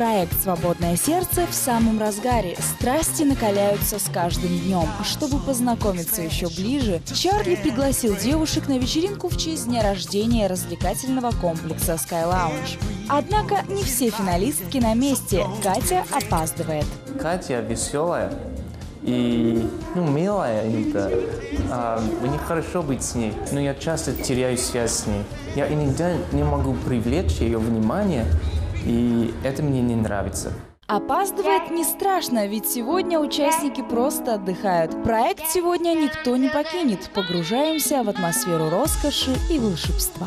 Проект «Свободное сердце» в самом разгаре. Страсти накаляются с каждым днем. Чтобы познакомиться еще ближе, Чарли пригласил девушек на вечеринку в честь дня рождения развлекательного комплекса Sky Lounge. Однако не все финалистки на месте. Катя опаздывает. Катя веселая и милая иногда. Мне хорошо быть с ней, но я часто теряю связь с ней. Я иногда не могу привлечь ее внимание, и это мне не нравится. Опаздывает не страшно, ведь сегодня участники просто отдыхают. Проект сегодня никто не покинет. Погружаемся в атмосферу роскоши и волшебства.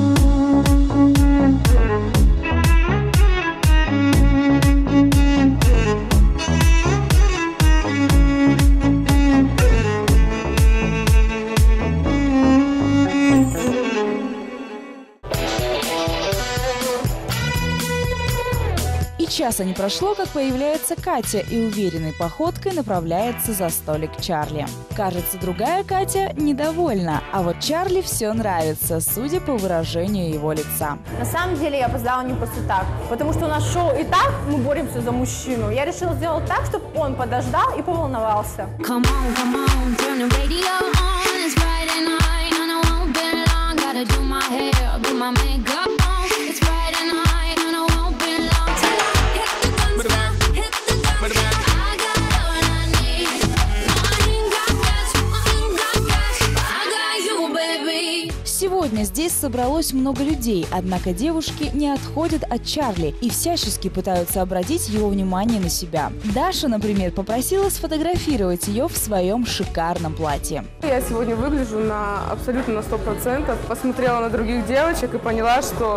И часа не прошло, как появляется Катя и уверенной походкой направляется за столик Чарли. Кажется, другая Катя недовольна, а вот Чарли все нравится, судя по выражению его лица. На самом деле я опоздала не просто так, потому что у нас шоу и так мы боремся за мужчину. Я решила сделать так, чтобы он подождал и поволновался. Сегодня здесь собралось много людей, однако девушки не отходят от Чарли и всячески пытаются обратить его внимание на себя. Даша, например, попросила сфотографировать ее в своем шикарном платье. Я сегодня выгляжу абсолютно на 100%. Посмотрела на других девочек и поняла, что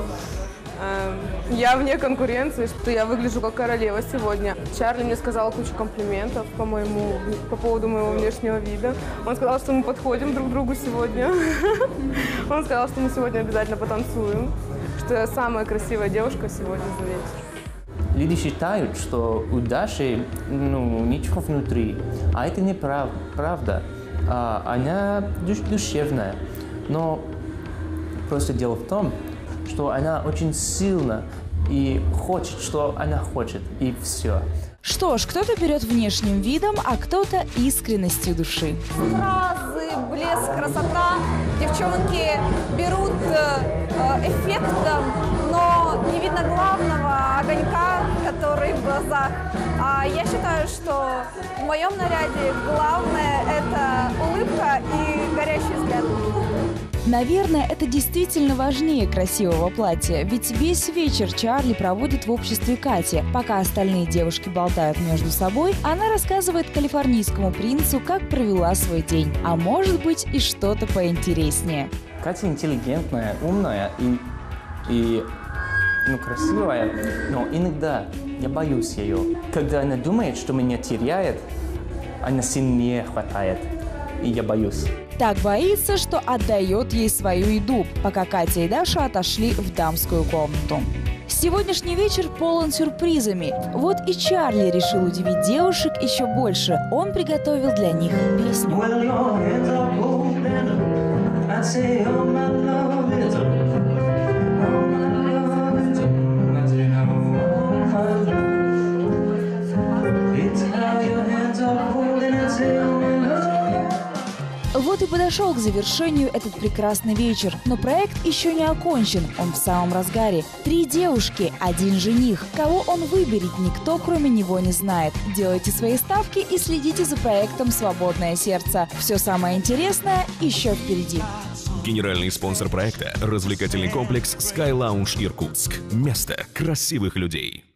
я вне конкуренции, что я выгляжу как королева сегодня. Чарли мне сказал кучу комплиментов по поводу моего внешнего вида. Он сказал, что мы подходим друг к другу сегодня. Он сказал, что мы сегодня обязательно потанцуем, что я самая красивая девушка сегодня за вечер. Люди считают, что у Даши ничего внутри, а это неправда. Она душевная, но просто дело в том, что она очень сильна и хочет, что она хочет, и все. Что ж, кто-то берет внешним видом, а кто-то искренностью души. Фразы, блеск, красота. Девчонки берут эффектом, но не видно главного огонька, который в глазах. Я считаю, что в моем наряде главное – это улыбка и горящий взгляд. Наверное, это действительно важнее красивого платья, ведь весь вечер Чарли проводит в обществе Кати. Пока остальные девушки болтают между собой, она рассказывает калифорнийскому принцу, как провела свой день. А может быть и что-то поинтереснее. Катя интеллигентная, умная и красивая, но иногда я боюсь ее. Когда она думает, что меня теряет, она сильнее хватает, и я боюсь. Так боится, что отдает ей свою еду, пока Катя и Даша отошли в дамскую комнату. Сегодняшний вечер полон сюрпризами. Вот и Чарли решил удивить девушек еще больше. Он приготовил для них песню. Вот и подошел к завершению этот прекрасный вечер. Но проект еще не окончен, он в самом разгаре. 3 девушки, 1 жених. Кого он выберет, никто кроме него не знает. Делайте свои ставки и следите за проектом «Свободное сердце». Все самое интересное еще впереди. Генеральный спонсор проекта – развлекательный комплекс Sky Lounge Иркутск. Место красивых людей.